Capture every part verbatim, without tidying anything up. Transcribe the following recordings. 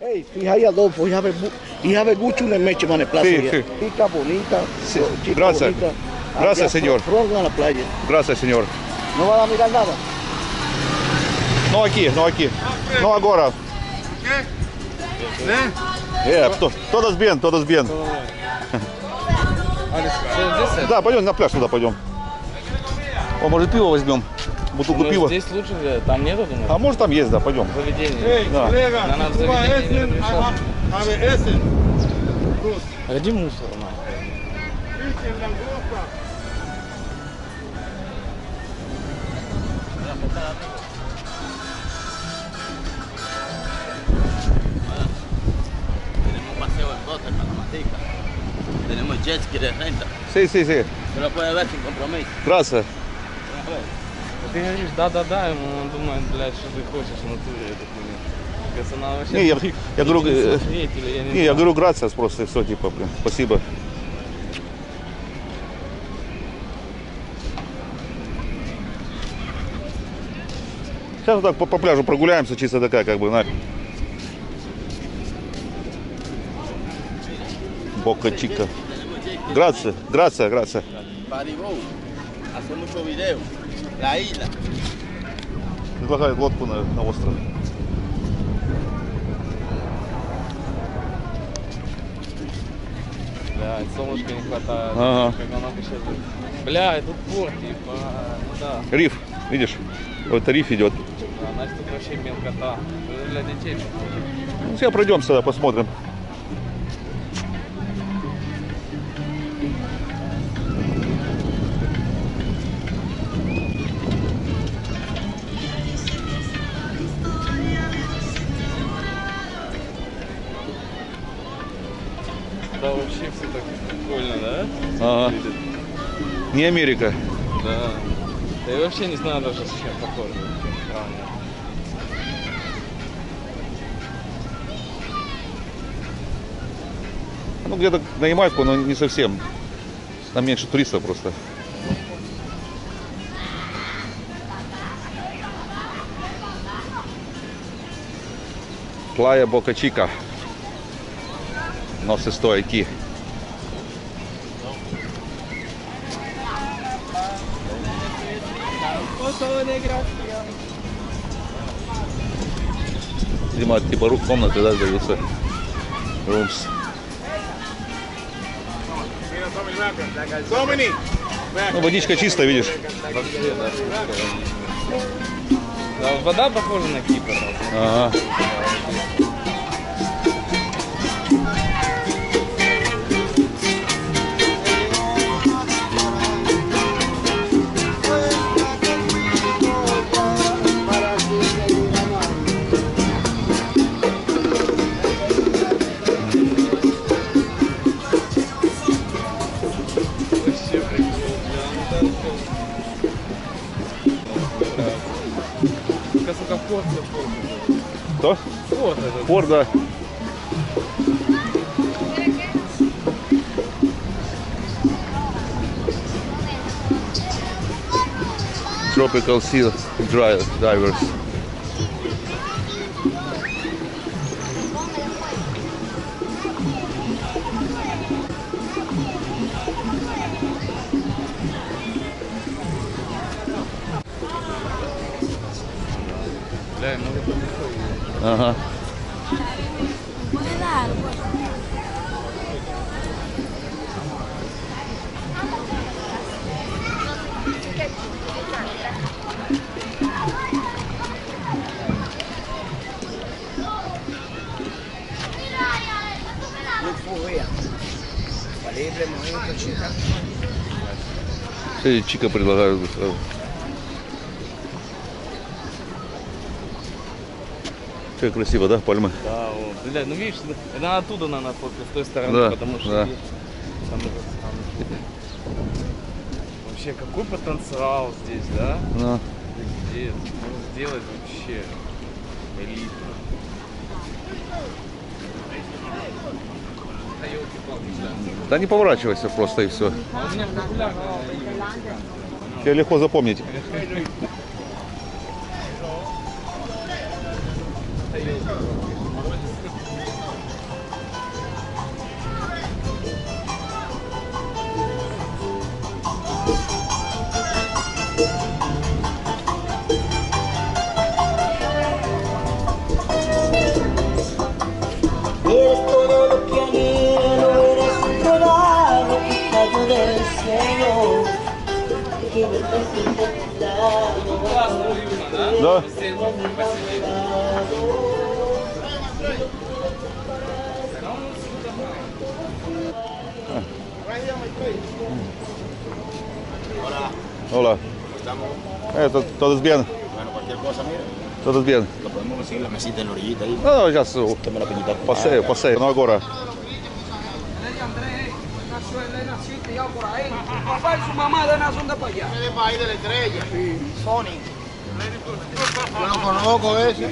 Hey, fíjate Adolfo, you have a, you have a mucho en Meche, man, en plaza. Sí, sí. Chica bonita. Sí. Chica Gracias. bonita. Gracias, Allá, señor. pronto en la playa. Gracias, señor. ¿No van a mirar nada? No aquí, no aquí. No ahora. Yeah, to, todos bien, todos bien. Да, пойдем на пляж туда пойдем. О, может пиво возьмем? Бутылку Ну, пива. здесь лучше, там нету, думаю? А может там есть, да, пойдем. Заведение. Да. На нас заведение не разрешат. А где мусор? Tenemos jet ski de renta. Sí, sí, sí. Se lo puede ver sin compromiso. Gracias. Ты говоришь, да-да-да, ему он думает, блядь, что ты хочешь в натуре эту хуйню. Кажется, она вообще... Не, я, я говорю, не э, смотреть, или я не не, знаю. я говорю, грациас просто, и все, типа, блин, спасибо. Сейчас вот так по, по пляжу прогуляемся, чисто такая, как бы, на. Бока Чика. Грация, грация, грация. Paribou. Hace mucho video. La isla. Предлагает лодку на, на остров. Блядь, солнышка не хватает. Ага. Как оно сейчас... Блядь, тут порт, типа, ну да. Риф, видишь? Вот это риф идет. Да, значит, тут вообще мелкота. Это для детей. Ну, сейчас пройдем сюда, посмотрим. Да, вообще все так прикольно, да? Ага. Не Америка. Да. Да и вообще не знаю даже, с чем похоже. Ну, где-то на Ямайку, но не совсем. Там меньше туристов просто. Playa Boca Chica. No se estoy aquí. Видимо, типа рук комнаты, да, сдаются. Rooms. Ну, водичка чистая, видишь? Вообще, да. Да, вода похожа на Кипр. Ага. Сука, порт, порт. Кто? Вот этот. Порт, да. Tropical Sea Divers. Бля, может быть, Ага. Все, Чика предлагают сразу. Как красиво, да, пальмы? да, о, бля, ну видишь, это оттуда надо фоткать с той стороны, Да, потому что да. здесь там этот самый- вообще какой потенциал здесь, да? Ну. Здесь можно сделать вообще элитно. Да не поворачивайся просто и все. А у меня популярно. Тебе легко запомнить. Да. Hola. Estamos. Это todo bien. Bueno, cualquier cosa, mira. Todo bien. Lo podemos conseguir la mesita en la orillita ahí. No, no, сейчас Tome la peñita. paseo, paseo. No agora. Papá y su mamá de una son de para allá. De país de la estrella. Sí. Sony. Yo no conozco ese.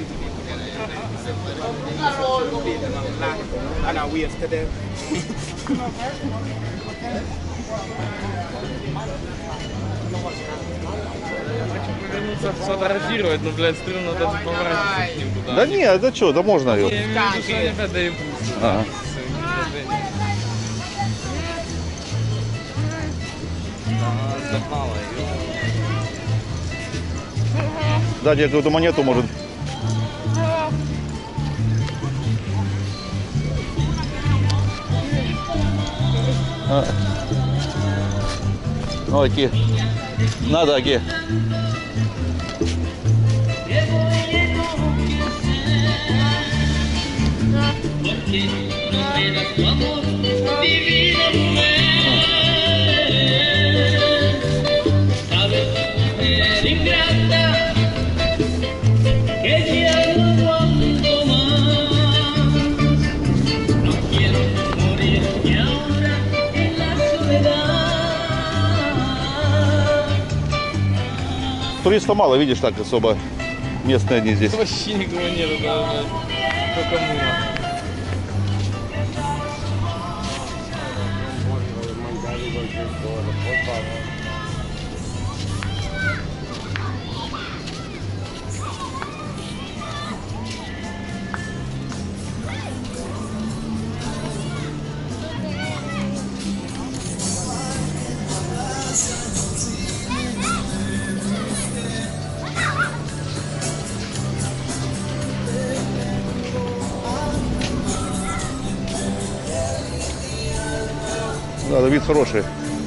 Сфотографировать, но, блядь, стрёмно даже поворачиваться к ним туда. Да нет, да что, да можно ее. Я имею в виду, что они опять доебутся. Ага. Запала ее. Дать ей какую-то монету, может. А. Ну, aquí. Надо, aquí. Туристов мало, видишь, так особо местные они здесь. Вообще никого нету, да, блядь. Только мы. Да, вид хороший.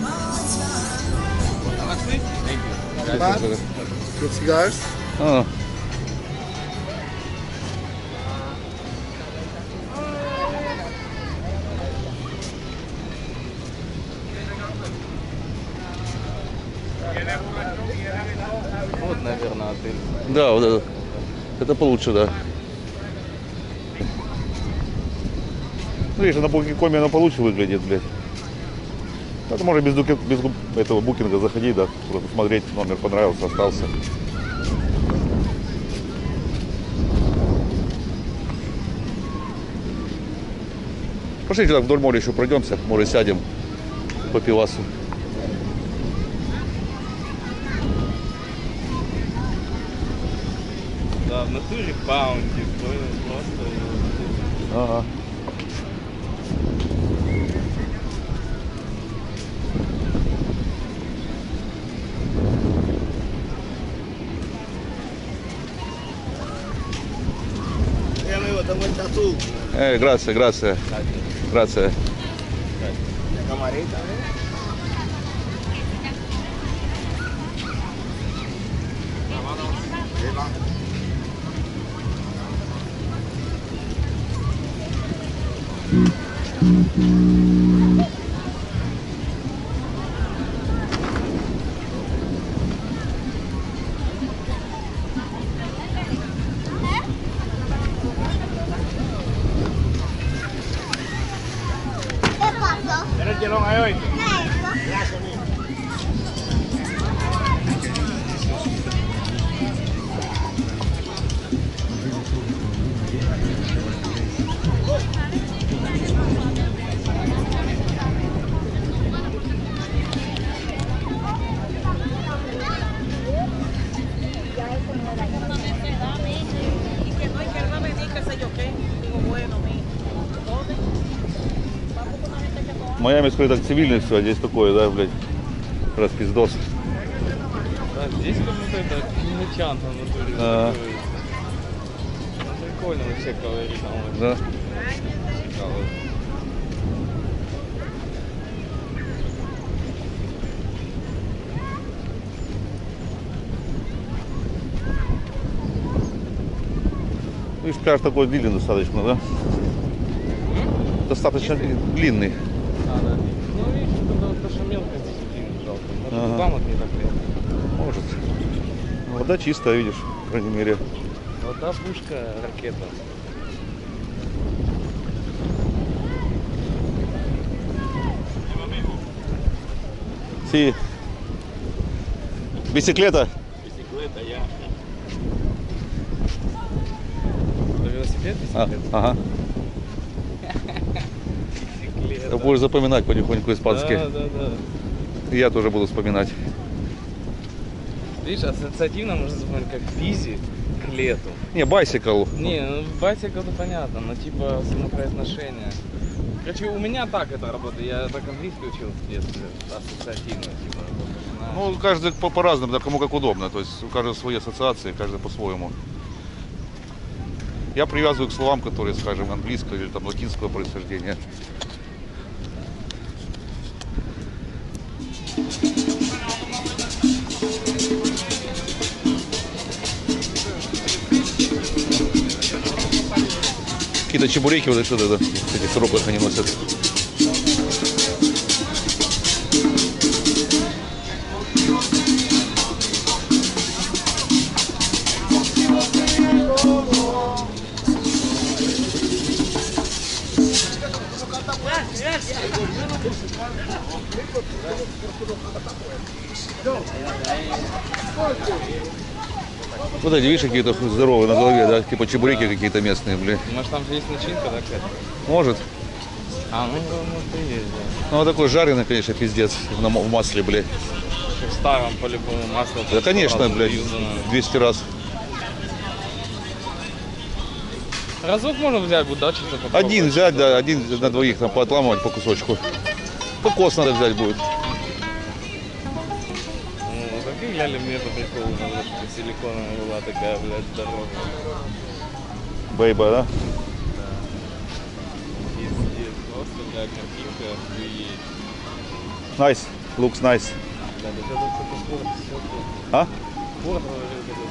Good cigars. А. Вот, наверное, отель. Да, вот это. Это получше, да. Ну, видишь, на букинг.коме оно получше выглядит, блядь. Это можно без, дуки, без этого букинга заходить, да, просто посмотреть, номер понравился, остался. Пошлите так вдоль моря еще пройдемся, может сядем по пивасу. Да, в натуре паунди, просто. Ага. Eh, amigo, tengo el tatú. Eh, gracias, gracias. Gracias. La camarita, ¿eh? ¿Tienes hielón ahí hoy? В Майами скорее так цивильно все, а здесь такое, да, блядь, распиздос. Да, здесь как будто это мучанка в натуре. А. Ну, прикольно вообще говорить там. Вот. Да. Прикалывает. Видишь, пляж такой длинный достаточно, да? Достаточно длинный. А, да. Ну, видишь, это то, что мелко здесь длинный жалко. Может, Ага. там вот не так лет. Может. Вода чистая, видишь, по крайней мере. Вода, пушка, ракета. Си. Бисиклета. Bicicleta ya. Велосипед, А, бисиклет? ага. Бисиклета. Будешь запоминать потихоньку испанский. Да, да, да. И я тоже буду вспоминать. Видишь, ассоциативно можно запомнить как бизи к лету. Не, байсикл. Не, ну байсикл это понятно, но типа самопроизношение. Короче, у меня так это работает. Я так английский учил в детстве, ассоциативно, типа. на- Ну, каждый по- по-разному, да, кому как удобно. То есть у каждого свои ассоциации, каждый по-своему. Я привязываю к словам, которые, скажем, английского или там латинского происхождения. Какие-то чебуреки вот что-то это, в этих коробках они носят. Вот эти, видишь, какие-то здоровые на голове, да, типа чебуреки какие-то местные, блин. Может там же есть начинка, да, какая-то? Может. А, ну, может и есть, да. Ну, вот такой жареный, конечно, пиздец, на м- в масле, блядь. В старом по-любому масло. Да, конечно, сразу блядь, юзано. двести раз. Разок можно взять, будет, да, что-то попробовать? Один взять, да, один на двоих там поотламывать по кусочку. Кокос надо взять будет. Ну, такие ляли мне по приколу, надо, чтобы силиконовая была такая, блядь, здоровая. Бейба, да? Пиздец, просто, блядь, картинка охуеть. Nice, looks nice. Блядь, это только спорт, все А? спорт, вот это,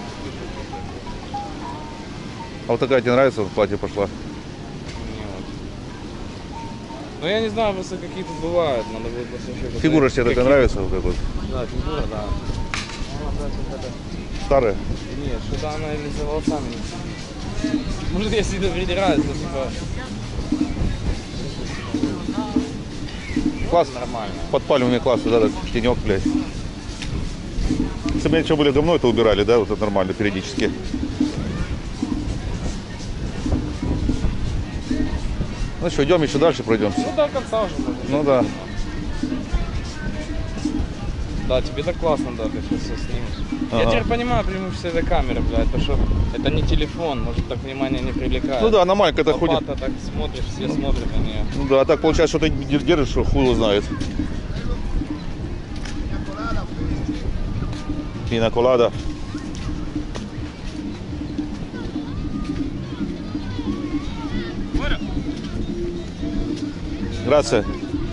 А вот такая тебе нравится, вот платье пошла? мне вот. Ну, я не знаю, просто какие тут бывают, надо будет просто вообще... посмотреть, Фигура тебе такая какие- нравится, вот эта вот? Да, фигура, да. Она, блядь, вот это... Старая? Нет, что-то она или за волосами. Может, я себе придираюсь, но типа Класс. нормально. Под пальмами классно, да, так, тенек, блядь. Если бы что были говно, это убирали, да, вот это нормально, периодически. Ну что, идем еще дальше пройдемся. Ну до конца уже можно. Ну да. Да, тебе так классно, да, ты сейчас все снимешь. Ага. Я теперь понимаю преимущество этой камеры, блядь, потому что это не телефон, может так внимание не привлекает. Ну да, она маленькая, это ходит. Лопата так смотришь, все смотрят на нее. Ну да, а так получается, что ты держишь, что хуй его знает. Пина колада. Грация.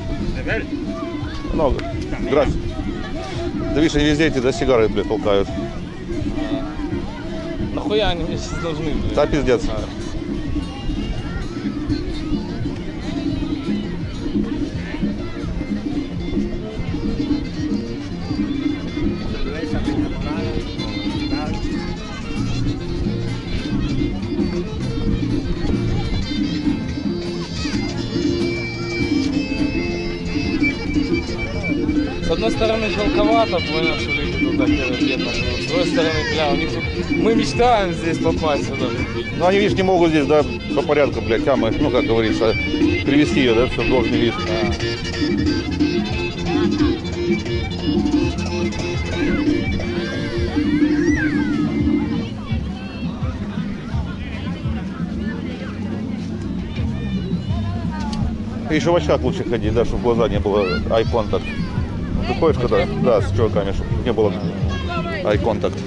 Много. Грация. Да видишь, они везде эти, да, сигары, блядь, толкают. Нахуя они мне сейчас должны, блядь? Да, пиздец. А. С одной стороны жалковато, понял, что люди тут так бедно живут. С другой стороны, бля, у них тут... Мы мечтаем здесь попасть сюда. Ну они, видишь, не могут здесь, да, по порядку, блядь, камы, ну, как говорится, привести ее, да, все в должный вид. И еще в очках лучше ходить, да, чтобы в глаза не было eye contact. Ты ходишь когда, да, с чуваками, чтобы не было eye contact.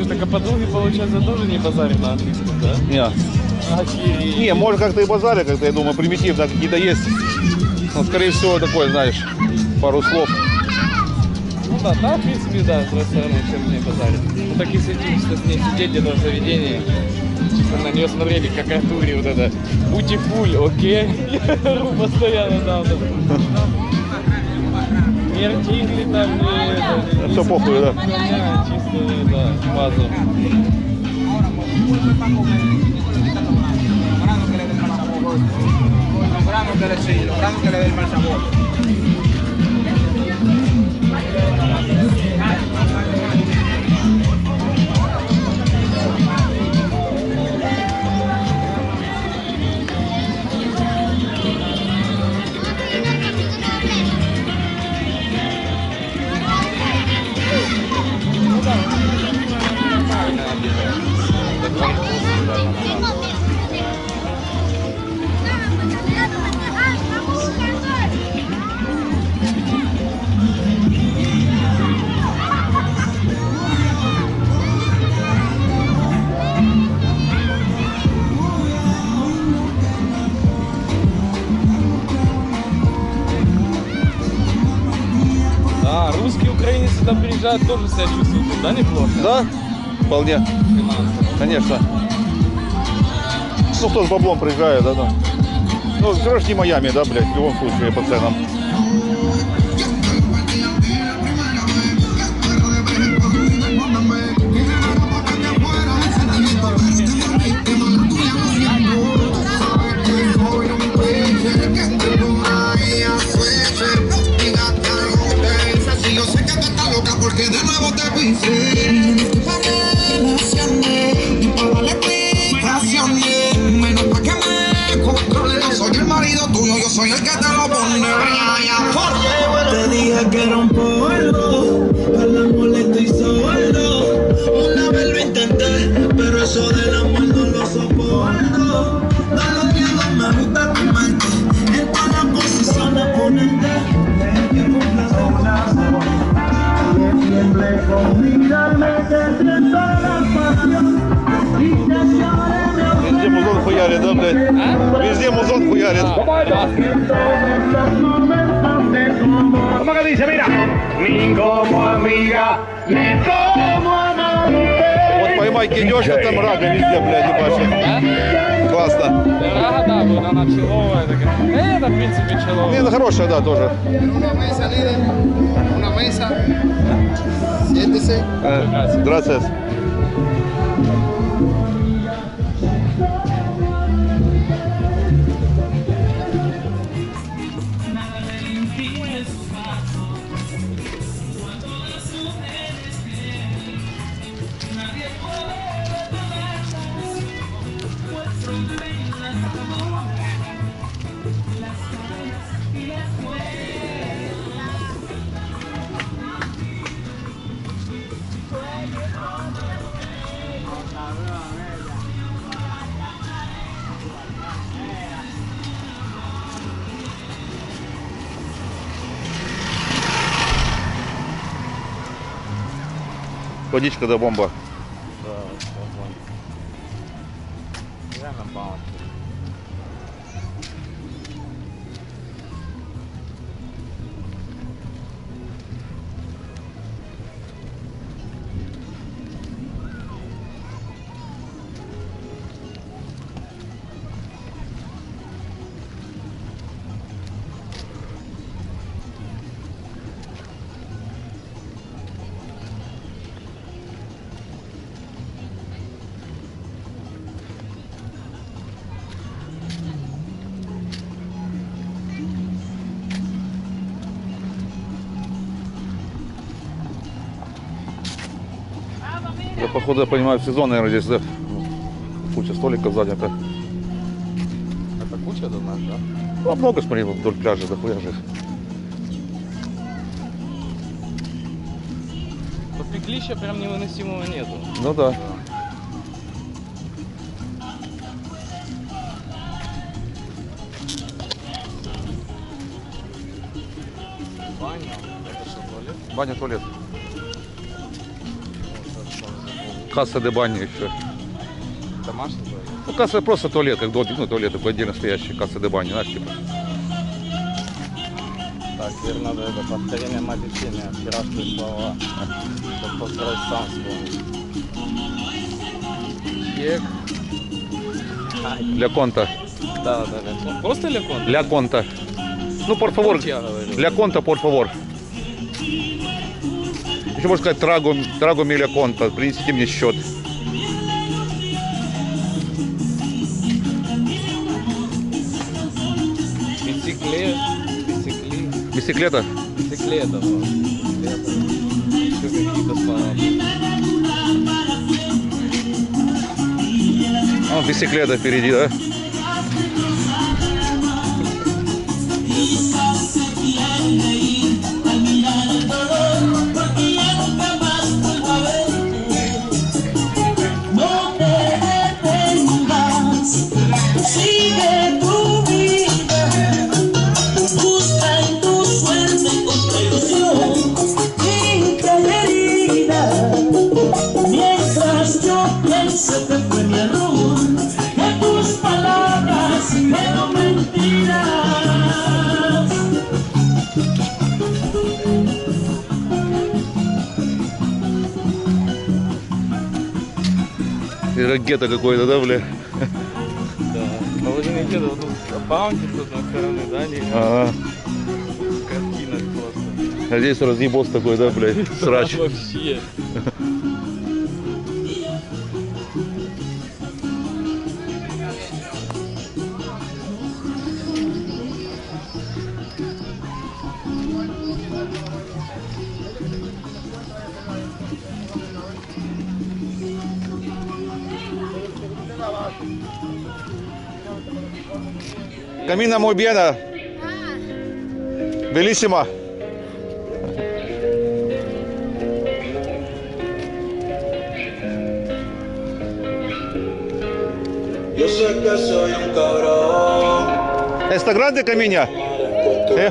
слушай, так а подруги, получается, тоже не базарят на английском, да? Не. Охереть. Не, может как-то и базаре, как-то, я думаю, примитивно какие-то есть. Но, скорее всего, такое, знаешь, пару слов. Ну да, да, в принципе, да, с другой стороны, чем не базарит. Ну так если что с ней сидеть где-то в заведении, чисто на нее смотрели, как Артуре вот это «Утифуль, окей?» Я ру постоянно, да, вот это. Не артикли там, не это. Все похуй, да. Чисто, да, базу. Logramos que le sí, logramos que le dé el mal sabor. Да, русские украинцы сюда приезжают, тоже себя чувствуют, да, неплохо? Да? Вполне. Финансово. Конечно. Ну, кто с баблом приезжает, да, да. Ну, все равно не Майами, да, блядь, в любом случае, по ценам. Porque de nuevo te pisé. Estoy pa' relaciones y pa' darle explicaciones. Menos pa' que me controle. No soy el marido tuyo, yo soy el que te lo pone. Te dije que era un polvo, para el amor le estoy solo. Una vez lo intenté, pero eso del amor no lo soporto. No lo niego, me gusta tu mente. En todas las posiciones ponerte. Que complacer una sola. Siempre con mirarme te siento la pasión y te lloré. Везде музон хуярит, да, блядь? Везде музон хуярит. ¿Cómo que dice? Mira, ni como amiga, ni como amante. Вот поймай идешь, а там рага везде, блядь, ебашит. Классно. Рага, да, вот она человая такая. Это, в принципе, человая. Не, ну хорошая, да, тоже. Una mesa, líder. Una mesa. Siéntese. Э, Gracias. Водичка да бомба. Да, вот. Реально баунти. Я, походу, я понимаю, в сезон, наверное, здесь, да, куча столиков занята. Это куча до нас, да? Ну, много, смотри, вдоль пляжа, да хуя же. Но пеклища прям невыносимого нету. Ну да. Баня, это что, туалет? Баня, туалет. Касса де баня еще. Домашний туалет? Ну, касса просто туалет, как дом, ну, туалет такой отдельно стоящий, касса де баня, знаешь, типа. Так, теперь надо это повторение мать учения, вчерашние слова. Чтобы постараюсь сам вспомнить. Чек. Для конта. Да, да, для конта. Просто для конта? Для конта. Ну, por favor. Я говорю. Для конта, por favor. Еще можно сказать, трагу, трагу миля конта, принесите мне счет. Бициклет. Бицикли. Бисиклета? Бициклета. Вот. Бициклета. Еще какие-то слова. О, бисиклета впереди, да? Ракета какой-то, да, бля? Да. Положение где-то вот тут баунти тут на стороне, да, не? Ага. Картина просто. А здесь разъебос такой, да, блядь, срач. Да, вообще. Camina muy bien. Bellísima. Yo sé que soy un cabrón. ¿Está grande camina? ¿Eh?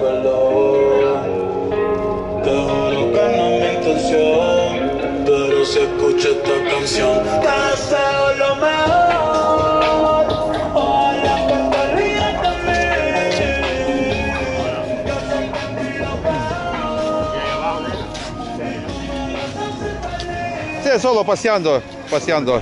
Te juro que no es mi intención, pero si escucho esta canción, te deseo lo mejor. Ojalá que te rías de mí. Yo sé que Sí, solo paseando, paseando.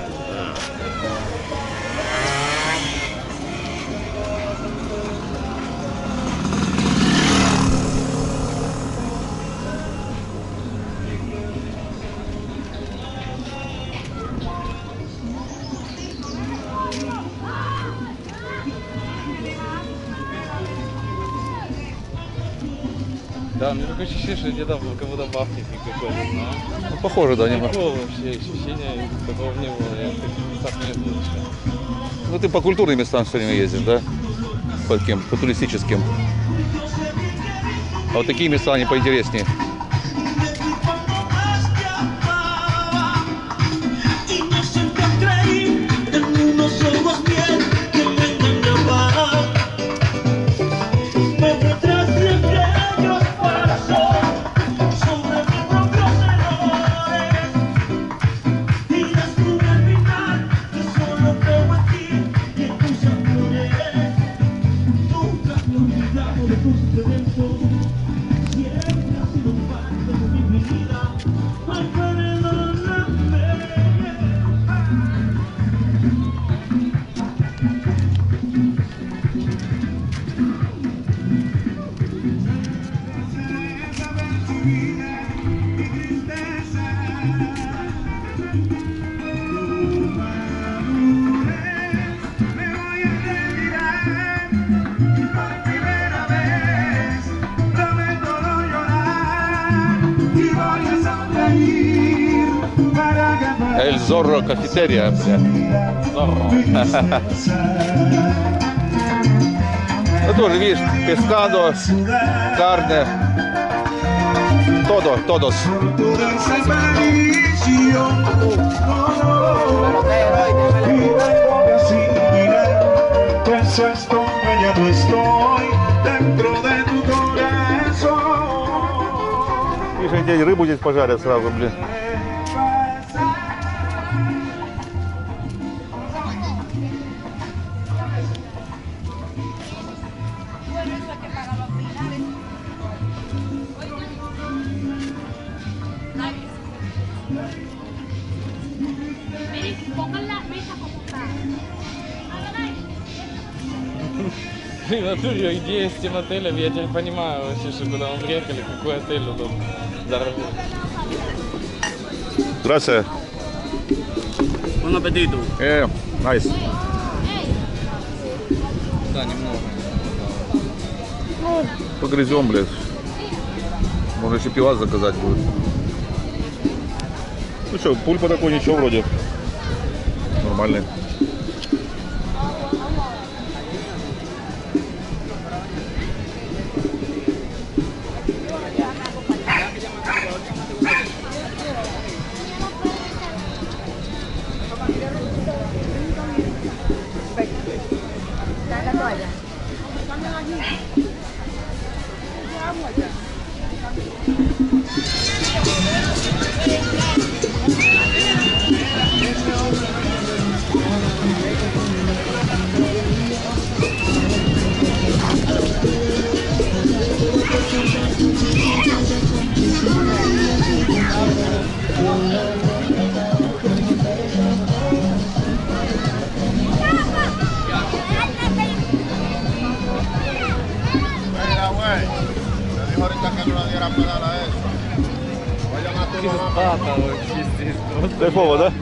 Да, мне такое ощущение, что где-то кого-то бахнет какой-то, знаешь. Ну, похоже, да, немного. Такого вообще ощущения такого не было. Я в таких местах не был еще. Ну ты по культурным местам все время ездишь, да? По таким, по туристическим. А вот такие места, они поинтереснее. El Zorro Cafeteria. Zorro. Ну тоже, видишь, pescado, carne, todo, todos. Видишь, они рыбу здесь пожарят сразу, блин. Блин, натуре идея с тем отелем, я теперь понимаю вообще, что куда мы приехали, какой отель удобный. Дорогой. Здравствуйте. Buen apetito. Э, найс. Да, немного. Погрызем, блядь. Можно еще пивас заказать будет. Ну что, пульпа такой, ничего вроде. Нормальный. Пиздата вообще здесь. Просто Кайфово, да?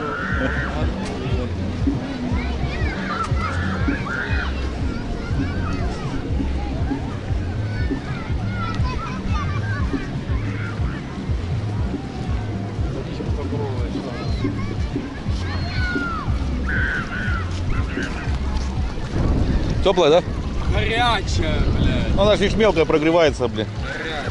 Теплая, да? Горячая, блядь. Ну, она же лишь мелкая прогревается, блин. Горячая.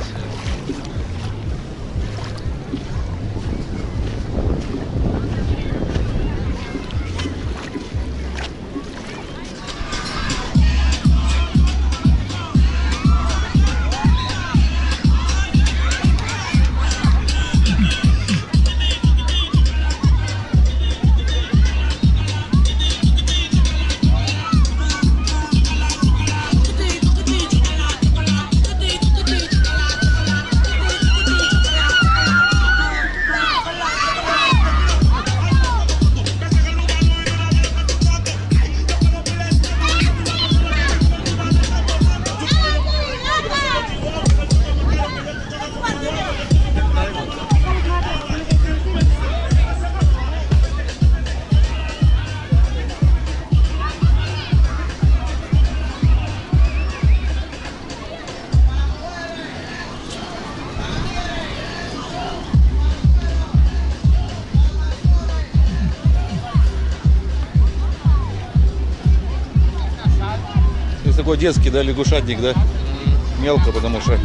Такой детский, да, лягушатник, да? Мелко, потому что...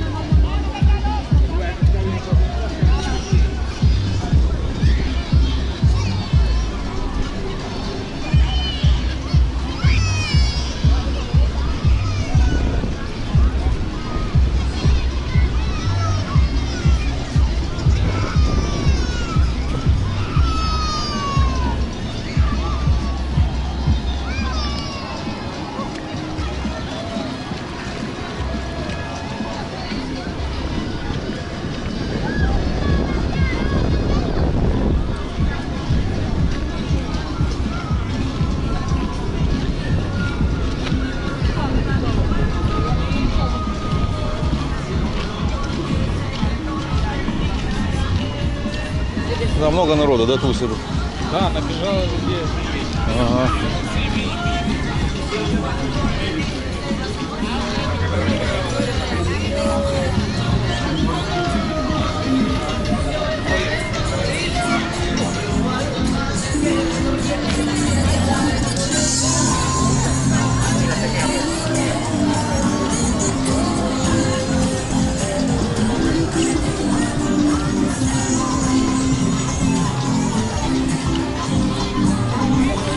Да, много народа, да, тусит? Да, набежало людей. Ага.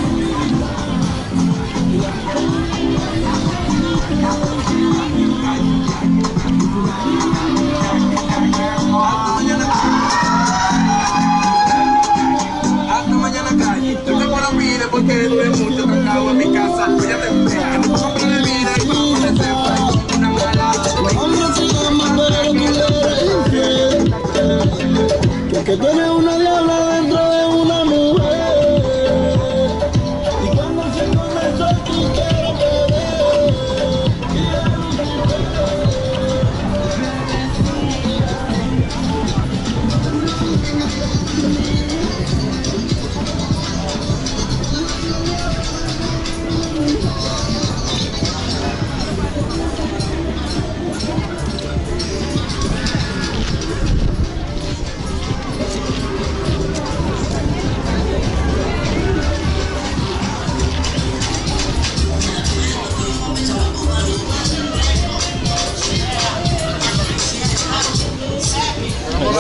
Thank you.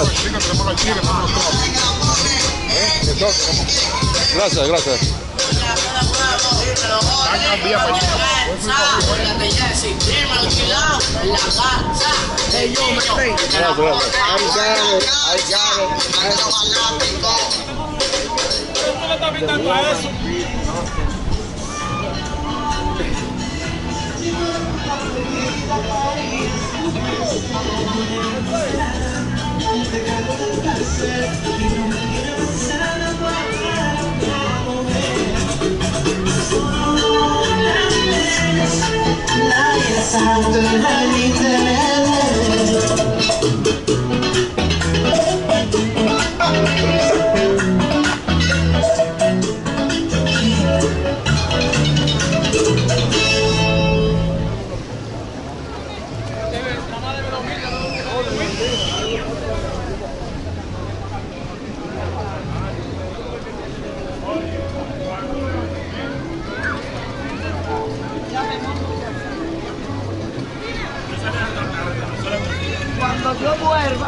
gracias. Gracias, gracias. Gracias, gracias. Cuando yo vuelva,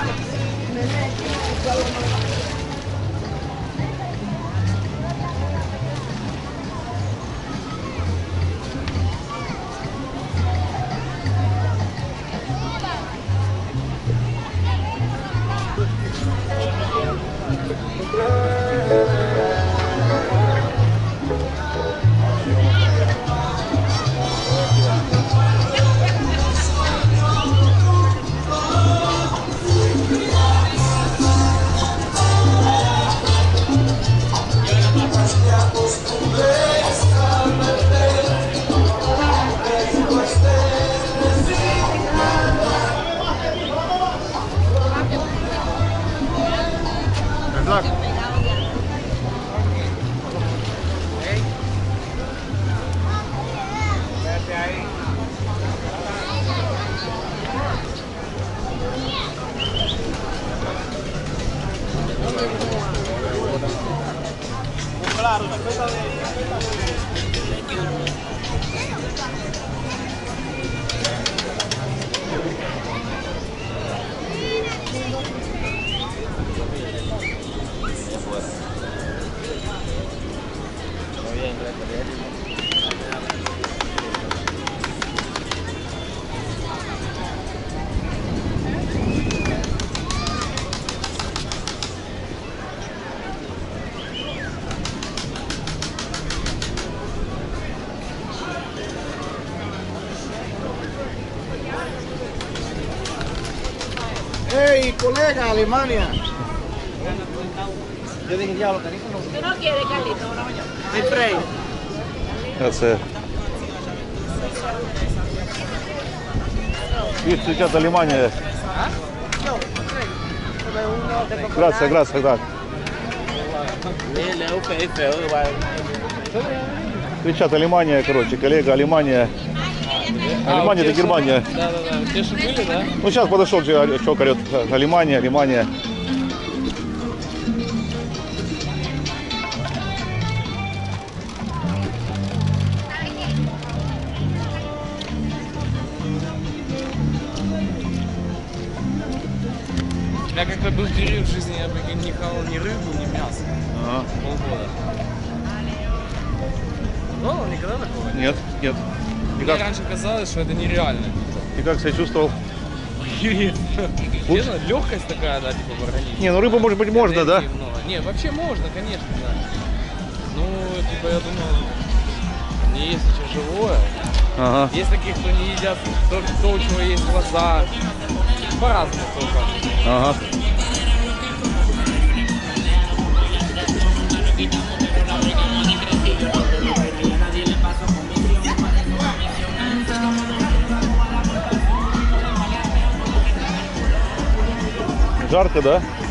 hey, colega, Alemania. Yo dije, diablo, Carito no. ¿Tú no quieres, Carlito? El Frey. Gracias. Видите, сейчас Alemania. Gracias, gracias, да. Кричат Alemania, короче, коллега, Alemania. Alemania, это Германия. Да, да, да. Те же были, да? Ну, сейчас подошел человек, орет, Alemania, Alemania. Я как-то был период в жизни, я прикинь, не хавал ни рыбу, ни мясо. Ага. Полгода. Ну, никогда такого не Нет, нет. И Мне как, раньше казалось, что это нереально. и как себя чувствовал? Честно, легкость такая, да, типа в организме. Не, ну рыбу, может быть, можно, да? Энергии много. Не, вообще можно, конечно, да. Ну, типа, я думаю, не есть очень живое. Ага. Есть таких, кто не едят то, то, у чего есть глаза. По-разному только. Ага. Жарко, да?